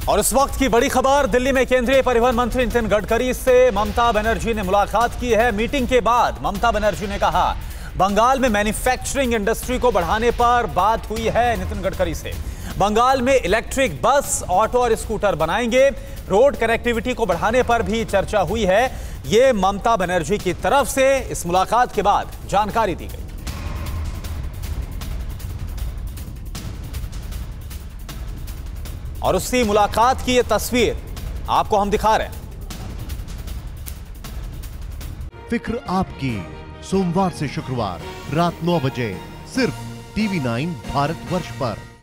और इस वक्त की बड़ी खबर, दिल्ली में केंद्रीय परिवहन मंत्री नितिन गडकरी से ममता बनर्जी ने मुलाकात की है। मीटिंग के बाद ममता बनर्जी ने कहा, बंगाल में मैन्युफैक्चरिंग इंडस्ट्री को बढ़ाने पर बात हुई है नितिन गडकरी से। बंगाल में इलेक्ट्रिक बस, ऑटो और स्कूटर बनाएंगे। रोड कनेक्टिविटी को बढ़ाने पर भी चर्चा हुई है। ये ममता बनर्जी की तरफ से इस मुलाकात के बाद जानकारी दी गई। और उसी मुलाकात की ये तस्वीर आपको हम दिखा रहे हैं। फिक्र आपकी, सोमवार से शुक्रवार रात 9 बजे सिर्फ TV9 भारतवर्ष पर।